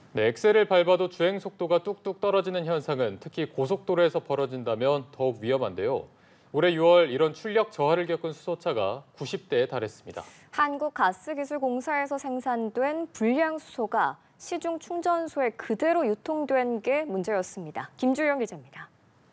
네, 엑셀을 밟아도 주행 속도가 뚝뚝 떨어지는 현상은 특히 고속도로에서 벌어진다면 더욱 위험한데요. 올해 6월 이런 출력 저하를 겪은 수소차가 90대에 달했습니다. 한국가스기술공사에서 생산된 불량 수소가 시중 충전소에 그대로 유통된 게 문제였습니다. 김주영 기자입니다.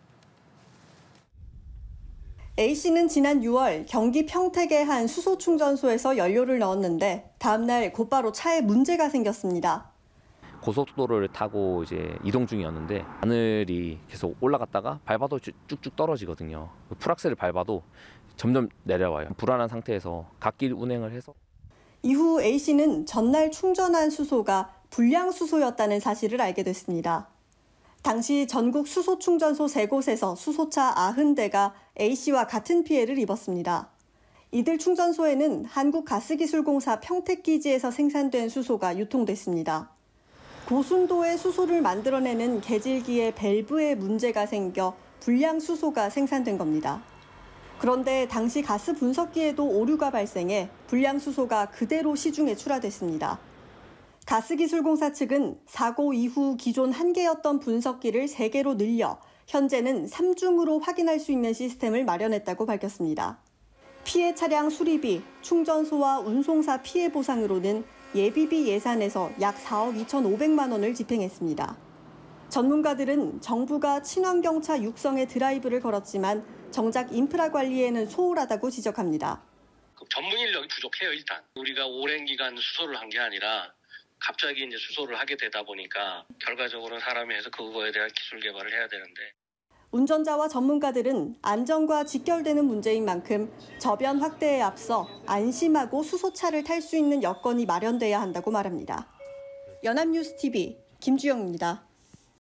A씨는 지난 6월 경기 평택의 한 수소 충전소에서 연료를 넣었는데 다음 날 곧바로 차에 문제가 생겼습니다. 고속도로를 타고 이제 이동 중이었는데 하늘이 계속 올라갔다가 밟아도 쭉쭉 떨어지거든요. 풀악셀을 밟아도 점점 내려와요. 불안한 상태에서 갓길 운행을 해서. 이후 A씨는 전날 충전한 수소가 불량 수소였다는 사실을 알게 됐습니다. 당시 전국 수소 충전소 3곳에서 수소차 90대가 A씨와 같은 피해를 입었습니다. 이들 충전소에는 한국가스기술공사 평택기지에서 생산된 수소가 유통됐습니다. 고순도의 수소를 만들어내는 계질기의 밸브에 문제가 생겨 불량 수소가 생산된 겁니다. 그런데 당시 가스 분석기에도 오류가 발생해 불량 수소가 그대로 시중에 출하됐습니다. 가스기술공사 측은 사고 이후 기존 1개였던 분석기를 3개로 늘려 현재는 3중으로 확인할 수 있는 시스템을 마련했다고 밝혔습니다. 피해 차량 수리비, 충전소와 운송사 피해 보상으로는 예비비 예산에서 약 4억 2,500만 원을 집행했습니다. 전문가들은 정부가 친환경차 육성에 드라이브를 걸었지만 정작 인프라 관리에는 소홀하다고 지적합니다. 전문 인력이 부족해요, 일단. 우리가 오랜 기간 수소를 한 게 아니라 갑자기 이제 수소를 하게 되다 보니까 결과적으로는 사람이 해서 그거에 대한 기술 개발을 해야 되는데. 운전자와 전문가들은 안전과 직결되는 문제인 만큼 저변 확대에 앞서 안심하고 수소차를 탈 수 있는 여건이 마련돼야 한다고 말합니다. 연합뉴스TV 김주영입니다.